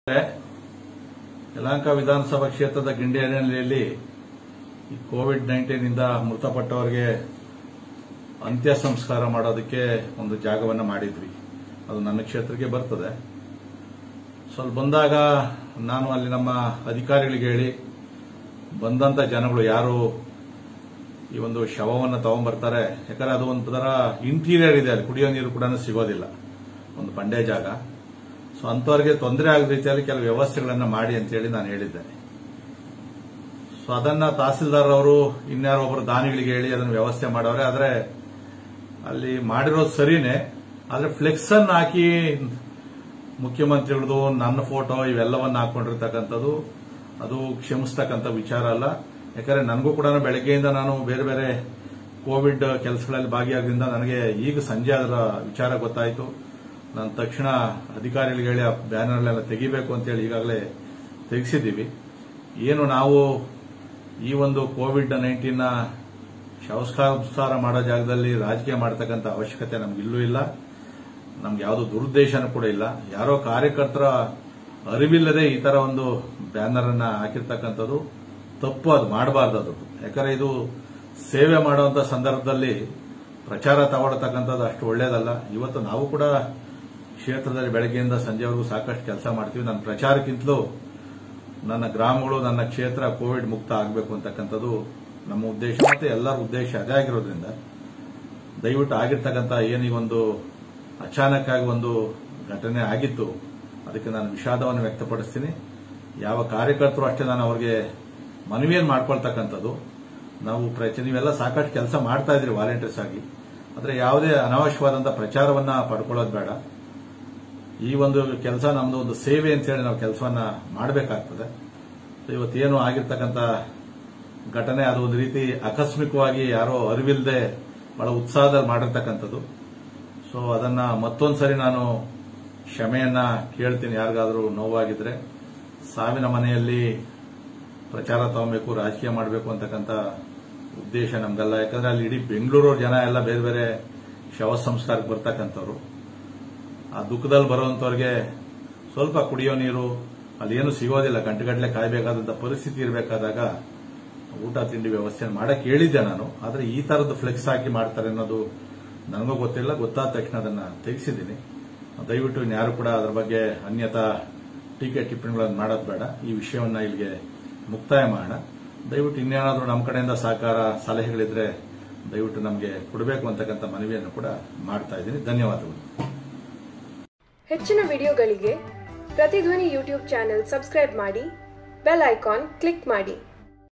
ಯಲಹಂಕ ವಿಧಾನಸಭಾ ಕ್ಷೇತ್ರದ ಗಿಂಡಿಹಳ್ಳಿಯಲ್ಲಿ ಕೋವಿಡ್-19 ಇಂದ ಮೃತಪಟ್ಟವರಿಗೆ ಅಂತ್ಯ ಸಂಸ್ಕಾರ ಮಾಡೋದಕ್ಕೆ ಒಂದು ಜಾಗವನ್ನು ಮಾಡಿದ್ವಿ. ಅದು ನನ್ನ ಕ್ಷೇತ್ರಕ್ಕೆ ಬರ್ತದೆ. ಸ್ವಲ್ಪ ಬಂದಾಗ ನಾನು ಅಲ್ಲಿ ನಮ್ಮ ಅಧಿಕಾರಿಗಳಿಗೆ ಹೇಳಿ ಬಂದಂತ ಜನಗಳು ಯಾರು ಈ ಒಂದು ಶವವನ್ನು ತಗೊಂಡ್ಬರ್ತಾರೆ, ಯಾಕಂದ್ರೆ ಅದು ಒಂಥರ ಇಂಟೀರಿಯರ್ ಇದೆ, ಅಲ್ಲಿ ಕುಡಿಯೋ ನೀರು ಕೂಡ ಸಿಗೋದಿಲ್ಲ, ಒಂದು ಬಂಡೆ ಜಾಗ. ಸೊ ಅಂತವರಿಗೆ ತೊಂದರೆ ಆಗದ ರೀತಿಯಲ್ಲಿ ಕೆಲವು ವ್ಯವಸ್ಥೆಗಳನ್ನು ಮಾಡಿ ಅಂತೇಳಿ ನಾನು ಹೇಳಿದ್ದೆ. ಸೊ ಅದನ್ನ ತಹಸೀಲ್ದಾರ್ ಅವರು ಇನ್ಯಾರೋ ಒಬ್ಬರು ದಾನಿಗಳಿಗೆ ಹೇಳಿ ಅದನ್ನು ವ್ಯವಸ್ಥೆ ಮಾಡವ್ರೆ. ಆದ್ರೆ ಅಲ್ಲಿ ಮಾಡಿರೋದು ಸರಿನೇ, ಆದ್ರೆ ಫ್ಲೆಕ್ಸ್ ಅನ್ನು ಹಾಕಿ ಮುಖ್ಯಮಂತ್ರಿಗಳದು ನನ್ನ ಫೋಟೋ ಇವೆಲ್ಲವನ್ನ ಹಾಕೊಂಡಿರ್ತಕ್ಕಂಥದ್ದು ಅದು ಕ್ಷಮಿಸ್ತಕ್ಕಂಥ ವಿಚಾರ ಅಲ್ಲ. ಯಾಕಂದ್ರೆ ನನಗೂ ಕೂಡ ಬೆಳಗ್ಗೆಯಿಂದ ನಾನು ಬೇರೆ ಬೇರೆ ಕೋವಿಡ್ ಕೆಲಸಗಳಲ್ಲಿ ಭಾಗಿಯಾದ್ರಿಂದ ನನಗೆ ಈಗ ಸಂಜೆ ಅದರ ವಿಚಾರ ಗೊತ್ತಾಯಿತು. ನಾನು ತಕ್ಷಣ ಅಧಿಕಾರಿಗಳಿಗೆ ಹೇಳಿ ಆ ಬ್ಯಾನರ್ಲೆಲ್ಲ ತೆಗಿಬೇಕು ಅಂತೇಳಿ ಈಗಾಗಲೇ ತೆಗೆಸಿದ್ದೀವಿ. ಏನು ನಾವು ಈ ಒಂದು ಕೋವಿಡ್-19 ಶವಸಂಸ್ಕಾರ ಮಾಡೋ ಜಾಗದಲ್ಲಿ ರಾಜಕೀಯ ಮಾಡತಕ್ಕಂಥ ಅವಶ್ಯಕತೆ ನಮ್ಗಿಲ್ಲೂ ಇಲ್ಲ, ನಮ್ಗೆ ಯಾವುದೋ ದುರುದ್ದೇಶನೂ ಕೂಡ ಇಲ್ಲ. ಯಾರೋ ಕಾರ್ಯಕರ್ತರ ಅರಿವಿಲ್ಲದೆ ಈ ತರ ಒಂದು ಬ್ಯಾನರ್ ಅನ್ನ ಹಾಕಿರ್ತಕ್ಕಂಥದ್ದು ತಪ್ಪು, ಅದು ಮಾಡಬಾರ್ದು. ಅದು ಯಾಕಂದ್ರೆ ಇದು ಸೇವೆ ಮಾಡುವಂತ ಸಂದರ್ಭದಲ್ಲಿ ಪ್ರಚಾರ ತಗೊಳ್ತಕ್ಕಂಥದ್ದು ಅಷ್ಟು ಒಳ್ಳೇದಲ್ಲ. ಇವತ್ತು ನಾವು ಕೂಡ ಕ್ಷೇತ್ರದಲ್ಲಿ ಬೆಳಗ್ಗೆಯಿಂದ ಸಂಜೆವರೆಗೂ ಸಾಕಷ್ಟು ಕೆಲಸ ಮಾಡ್ತೀವಿ. ನನ್ನ ಪ್ರಚಾರಕ್ಕಿಂತಲೂ ನನ್ನ ಗ್ರಾಮಗಳು, ನನ್ನ ಕ್ಷೇತ್ರ ಕೋವಿಡ್ ಮುಕ್ತ ಆಗಬೇಕು ಅಂತಕ್ಕಂಥದ್ದು ನಮ್ಮ ಉದ್ದೇಶ, ಮತ್ತೆ ಎಲ್ಲರ ಉದ್ದೇಶ ಅದೇ ಆಗಿರೋದ್ರಿಂದ ದಯವಿಟ್ಟು ಆಗಿರ್ತಕ್ಕಂಥ ಏನೀಗೊಂದು ಅಚಾನಕ್ ಆಗಿ ಒಂದು ಘಟನೆ ಆಗಿತ್ತು, ಅದಕ್ಕೆ ನಾನು ವಿಷಾದವನ್ನು ವ್ಯಕ್ತಪಡಿಸ್ತೀನಿ. ಯಾವ ಕಾರ್ಯಕರ್ತರು ಅಷ್ಟೇ ನಾನು ಅವರಿಗೆ ಮನವಿಯನ್ನು ಮಾಡ್ಕೊಳ್ತಕ್ಕಂಥದ್ದು. ನೀವೆಲ್ಲ ಸಾಕಷ್ಟು ಕೆಲಸ ಮಾಡ್ತಾ ಇದ್ರಿ ವಾಲಂಟಿಯರ್ಸ್ ಆಗಿ, ಆದರೆ ಯಾವುದೇ ಅನಾವಶ್ಯವಾದಂತಹ ಪ್ರಚಾರವನ್ನ ಪಡ್ಕೊಳ್ಳೋದು ಬೇಡ. ಈ ಒಂದು ಕೆಲಸ ನಮ್ದು ಒಂದು ಸೇವೆ ಅಂತ ಹೇಳಿ ನಾವು ಕೆಲಸವನ್ನ ಮಾಡಬೇಕಾಗ್ತದೆ. ಇವತ್ತೇನು ಆಗಿರ್ತಕ್ಕಂಥ ಘಟನೆ ಅದು ಒಂದು ರೀತಿ ಆಕಸ್ಮಿಕವಾಗಿ ಯಾರೋ ಅರಿವಿಲ್ಲದೆ ಬಹಳ ಉತ್ಸಾಹದಲ್ಲಿ ಮಾಡಿರ್ತಕ್ಕಂಥದ್ದು. ಸೊ ಅದನ್ನ ಮತ್ತೊಂದ್ಸರಿ ನಾನು ಕ್ಷಮೆಯನ್ನ ಕೇಳ್ತೀನಿ. ಯಾರಿಗಾದ್ರೂ ನೋವಾಗಿದ್ರೆ ಸಾವಿನ ಮನೆಯಲ್ಲಿ ಪ್ರಚಾರ ತಗೊಬೇಕು, ರಾಜಕೀಯ ಮಾಡಬೇಕು ಅಂತಕ್ಕಂಥ ಉದ್ದೇಶ ನಮ್ದಲ್ಲ. ಯಾಕಂದ್ರೆ ಅಲ್ಲಿ ಇಡೀ ಬೆಂಗಳೂರು ಜನ ಎಲ್ಲ ಬೇರೆ ಬೇರೆ ಶವ ಸಂಸ್ಕಾರಕ್ಕೆ ಬರ್ತಕ್ಕಂಥವ್ರು. ಆ ದುಃಖದಲ್ಲಿ ಬರುವಂತವ್ರಿಗೆ ಸ್ವಲ್ಪ ಕುಡಿಯೋ ನೀರು ಅಲ್ಲಿ ಏನು ಸಿಗೋದಿಲ್ಲ, ಗಂಟೆಗಟ್ಟಲೆ ಕಾಯಬೇಕಾದಂತ ಪರಿಸ್ಥಿತಿ ಇರಬೇಕಾದಾಗ ಊಟ ತಿಂಡಿ ವ್ಯವಸ್ಥೆ ಮಾಡಕ್ಕೆ ಹೇಳಿದ್ದೆ ನಾನು. ಆದ್ರೆ ಈ ತರದ್ದು ಫ್ಲೆಕ್ಸ್ ಹಾಕಿ ಮಾಡ್ತಾರೆ ಅನ್ನೋದು ನನಗೂ ಗೊತ್ತಿಲ್ಲ. ಗೊತ್ತಾದ ತಕ್ಷಣ ಅದನ್ನ ತೆಗೆಸಿದ್ದೀನಿ. ದಯವಿಟ್ಟು ಇನ್ಯಾರು ಕೂಡ ಅದರ ಬಗ್ಗೆ ಅನ್ಯತಾ ಟೀಕೆ ಟಿಪ್ಪಣಿಗಳನ್ನು ಮಾಡೋದು ಬೇಡ. ಈ ವಿಷಯವನ್ನ ಇಲ್ಲಿಗೆ ಮುಕ್ತಾಯ ಮಾಡೋಣ. ದಯವಿಟ್ಟು ಇನ್ನೇನಾದ್ರೂ ನಮ್ಮ ಕಡೆಯಿಂದ ಸಹಕಾರ ಸಲಹೆಗಳಿದ್ರೆ ದಯವಿಟ್ಟು ನಮಗೆ ಕೊಡಬೇಕು ಅಂತಕ್ಕಂಥ ಮನವಿಯನ್ನು ಕೂಡ ಮಾಡ್ತಾ ಇದ್ದೀನಿ. ಧನ್ಯವಾದಗಳು. ಹೆಚ್ಚಿನ ವಿಡಿಯೋಗಳಿಗೆ ಪ್ರತಿಧ್ವನಿ ಯೂಟ್ಯೂಬ್ ಚಾನೆಲ್ ಸಬ್ಸ್ಕ್ರೈಬ್ ಮಾಡಿ, ಬೆಲ್ ಐಕಾನ್ ಕ್ಲಿಕ್ ಮಾಡಿ.